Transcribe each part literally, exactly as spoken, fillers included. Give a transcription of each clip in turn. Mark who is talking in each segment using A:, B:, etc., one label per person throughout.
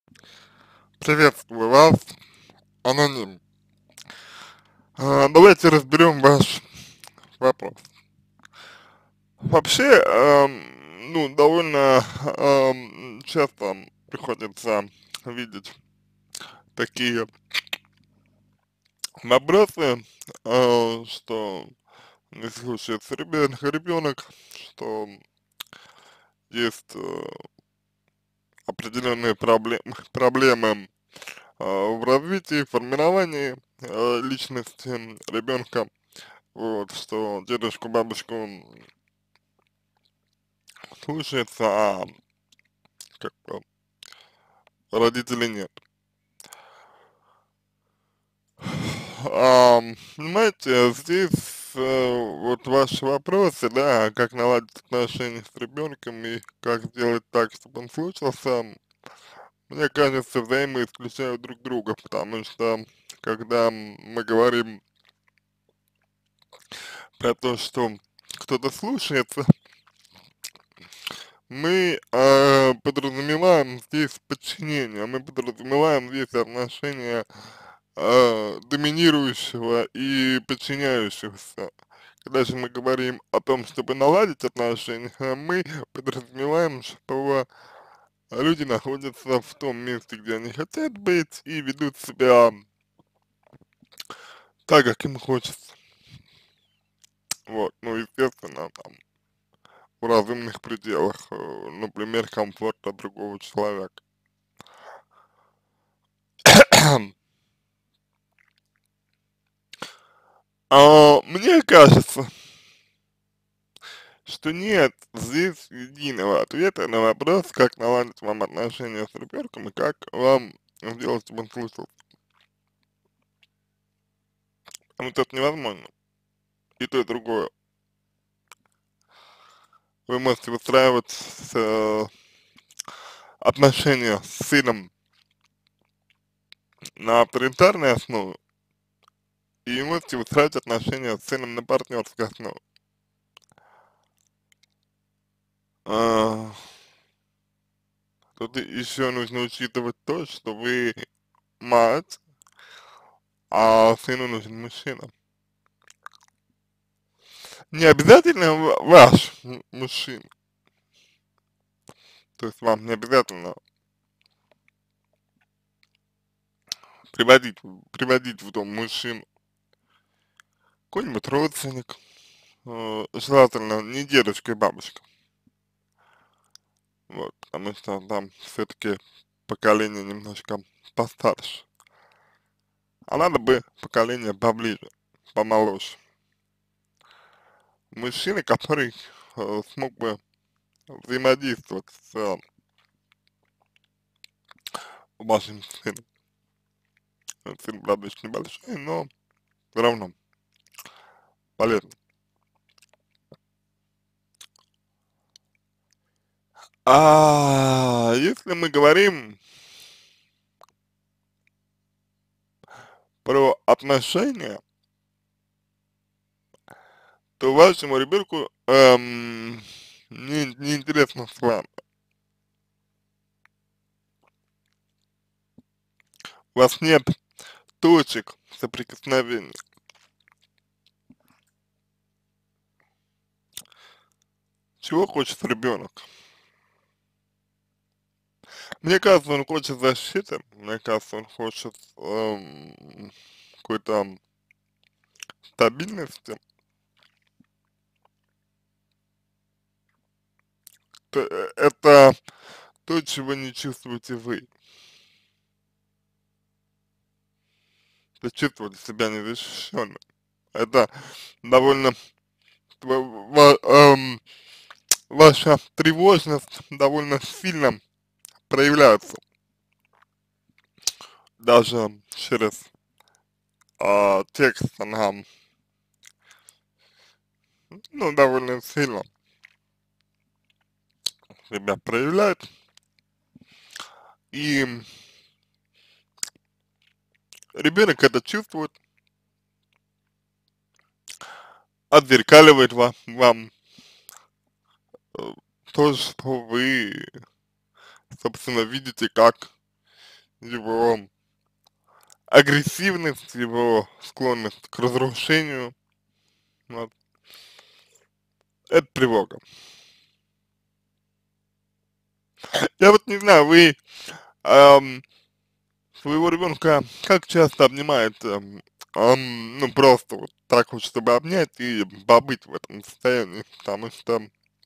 A: Приветствую вас, аноним. А, давайте разберем ваш вопрос. Вообще, эм, ну, довольно эм, часто приходится видеть такие вопросы, э, что если случается ребенок, ребенок, что есть э, определенные проблемы, проблемы э, в развитии, формировании э, личности ребенка. Вот, что дедушку, бабушку слушается, а как бы родителей нет. Ам, понимаете, здесь э, вот ваши вопросы, да, как наладить отношения с ребенком и как сделать так, чтобы он слушался, мне кажется, взаимоисключают друг друга, потому что когда мы говорим про то, что кто-то слушается, мы э, подразумеваем здесь подчинение, мы подразумеваем здесь отношения э, доминирующего и подчиняющегося. Когда же мы говорим о том, чтобы наладить отношения, мы подразумеваем, что люди находятся в том месте, где они хотят быть, и ведут себя так, как им хочется. Вот, ну, естественно, там, в разумных пределах, э, например, комфорта другого человека. А, мне кажется, что нет здесь единого ответа на вопрос, как наладить вам отношения с ребенком и как вам сделать, чтобы он слушал. Потому что это невозможно. И то, и другое. Вы можете выстраивать э, отношения с сыном на авторитарной основе, и можете выстраивать отношения с сыном на партнерской основе. А, тут еще нужно учитывать то, что вы мать, а сыну нужен мужчина. Не обязательно ва- ваш м- мужчина, то есть вам не обязательно приводить, приводить в дом мужчину, какой-нибудь родственник, э, желательно не дедушка и бабушка, вот, потому что там все-таки поколение немножко постарше, а надо бы поколение поближе, помоложе. Мужчина, который э, смог бы взаимодействовать с э, вашим сыном. Э, Сын, правда, еще небольшой, но все равно полезно. А если мы говорим про отношения, то вашему ребенку эм, не, не интересно с вами. У вас нет точек соприкосновения. Чего хочет ребенок? Мне кажется, он хочет защиты, мне кажется, он хочет эм, какой-то стабильности. Т- э, Это то, чего не чувствуете вы. Вы чувствуете себя незащищенным. Это довольно ва- ва- эм, ваша тревожность довольно сильно проявляется даже через а, текст она, ну, довольно сильно себя проявляет, и ребенок это чувствует, отзеркаливает вам, вам э, то, что вы, собственно, видите как его агрессивность, его склонность к разрушению, вот, это тревога. Я вот не знаю, вы ам, своего ребенка как часто обнимаете, ам, ну просто вот так вот, чтобы обнять и побыть в этом состоянии, потому что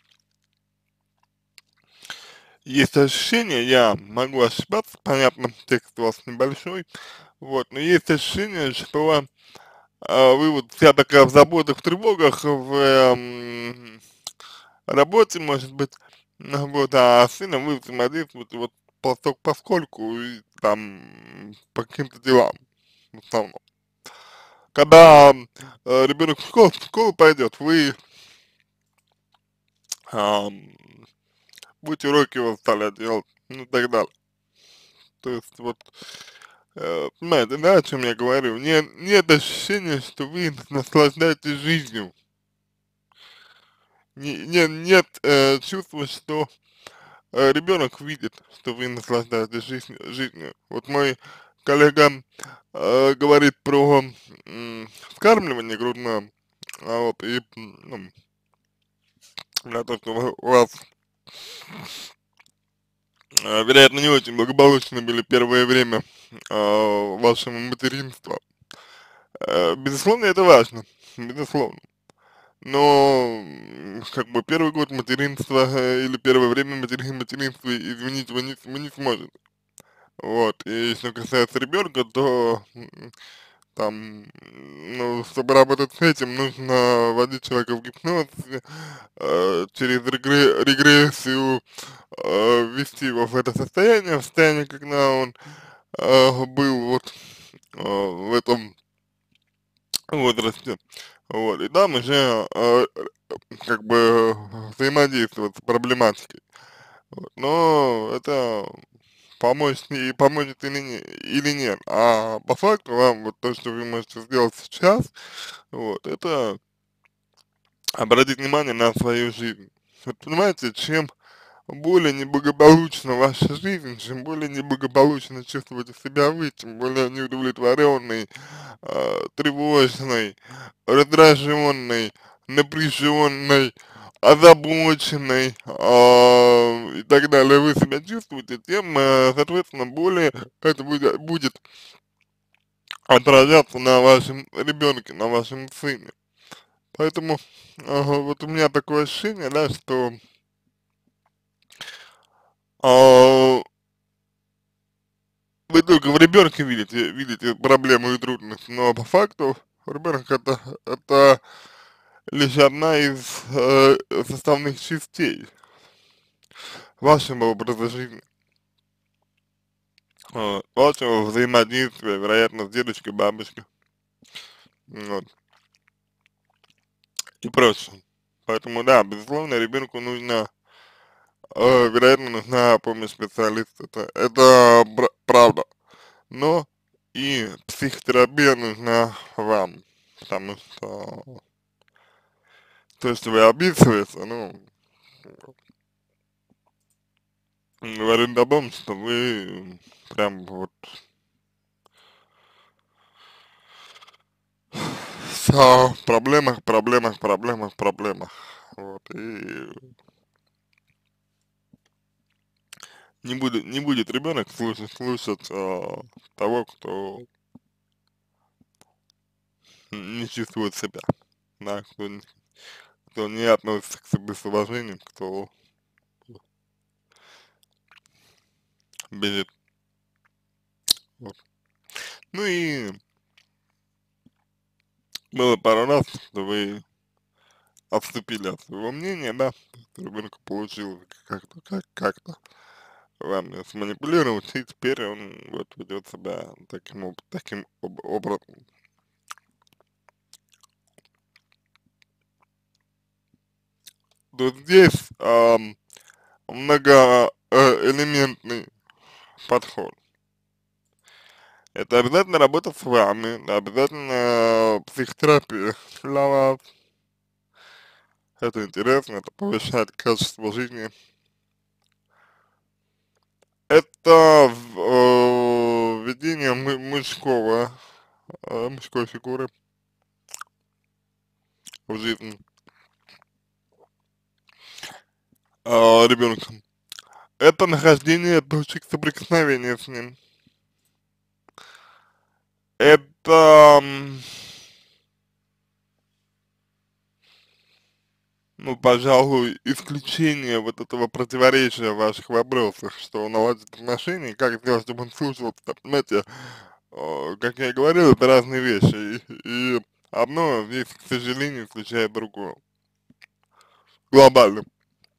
A: есть ощущение, я могу ошибаться, понятно, текст у вас небольшой, вот, но есть ощущение, что а, вы вот вся такая в заботах, в тревогах, в эм, работе, может быть, ну вот, а с сыном вы взаимодействуете вот постольку поскольку и там по каким-то делам в основном. Когда э, ребенок в школу, в школу пойдет, вы ам, будете уроки его заставлять делать, ну и так далее. То есть вот, э, понимаете, да, о чем я говорю? Нет, нет ощущения, что вы наслаждаетесь жизнью. Не, не, нет э, чувства, что э, ребенок видит, что вы наслаждаетесь жизнью, жизнью. Вот мой коллега э, говорит про м, вскармливание грудное, а вот, и м, ну, на то, что вы- у вас, э, вероятно, не очень благополучно были первое время э, вашего материнства. Э, безусловно, это важно, безусловно. Но, м, как бы, первый год материнства э, или первое время матери материнства изменить вы не, вы не сможете. Вот, и что касается ребенка, то м, там, м, ну, чтобы работать с этим, нужно вводить человека в гипноз, э, через регре- регрессию э, ввести его в это состояние, в состояние, когда он э, был вот э, в этом возрасте. Вот, и там уже э, как бы взаимодействовать с проблематикой. Вот, но это помочь и поможет или, не, или нет. А по факту вам вот то, что вы можете сделать сейчас, вот, это обратить внимание на свою жизнь. Вот понимаете, чем более неблагополучна ваша жизнь, чем более неблагополучно чувствуете себя вы, тем более неудовлетворенный, э, тревожный, раздраженный, напряженный, озабоченный а, и так далее вы себя чувствуете, тем, э, соответственно, более это будет, будет отражаться на вашем ребенке, на вашем сыне. Поэтому ага, вот у меня такое ощущение, да, что а, вы только в ребенке видите, видите проблему и трудность, но по факту ребенок это, это лишь одна из э, составных частей вашего образа жизни, вот, вашего взаимодействия, вероятно, с дедушкой, бабушкой, вот, и прочее. Поэтому, да, безусловно, ребенку нужно, э, вероятно, нужна помощь специалиста, это, это бра- правда, но и психотерапия нужна вам, потому что то, что вы описываете, ну, говорит о том, что вы прям вот все в проблемах, проблемах, проблемах, проблемах. Вот, и не будет, не будет ребенок слушать, слушать а, того, кто не чувствует себя, да, кто, не- кто не относится к себе с уважением, кто бежит. Вот. Ну и было пару раз, что вы отступили от своего мнения, да, ребенок получил как-то, как, как-то вами сманипулировать, и теперь он вот ведет себя таким, об- таким об- образом. То здесь ам, многоэлементный подход. Это обязательно работа с вами, обязательно психотерапия для вас. Это интересно, это повышает качество жизни. Это поведения мы мужского, э, мужской фигуры в жизни э, ребенка. Это нахождение точек соприкосновения с ним. Это, м, ну, пожалуй, исключение вот этого противоречия в ваших вопросах, что наладить отношения, как сделать, чтобы он слушался, понимаете, э, как я и говорил, это разные вещи, и, и одно здесь, к сожалению, исключает другое, глобально,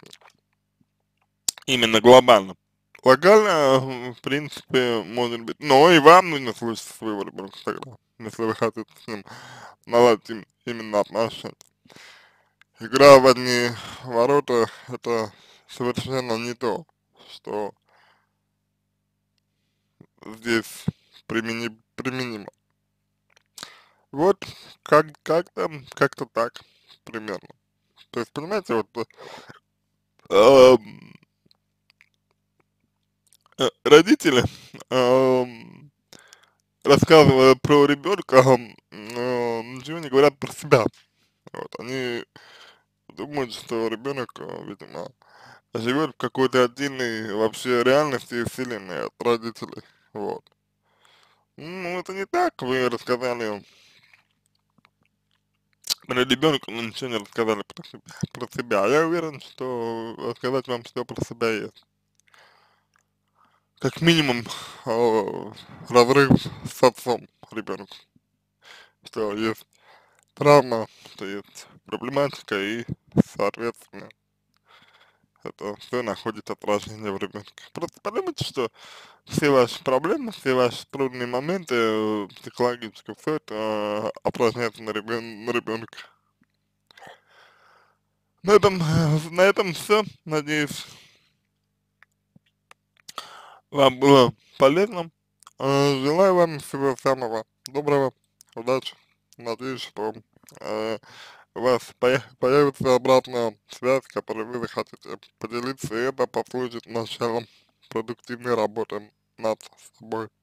A: именно глобально. Локально, в принципе, может быть, но и вам нужно слушать своего ребенка тогда, если вы хотите с ним наладить им, именно отношения. Игра в одни ворота — это совершенно не то, что здесь примени, применимо. Вот как, как-то, как-то так, примерно. То есть, понимаете, вот э, э, родители, э, рассказывая про ребенка, э, ничего не говорят про себя. Вот, они думают, что ребенок, э, видимо, живет в какой-то отдельной вообще реальности и вселенной от родителей. Вот. Ну, это не так, вы рассказали про ребенка, но ничего не рассказали про себя. Про себя. Я уверен, что рассказать вам все про себя есть. Как минимум, э, разрыв с отцом ребенка. Что есть травма, что есть проблематика и, соответственно, это все находит отражение в ребенке. Просто подумайте, что все ваши проблемы, все ваши трудные моменты э, психологически, все это э, отражается на ребен на ребенке. На этом, э, на этом все. Надеюсь, вам было полезно. Э, желаю вам всего самого доброго, удачи. Надеюсь, что э, у вас поя появится обратная связь, которой вы захотите поделиться, и это послужит началом продуктивной работы над собой.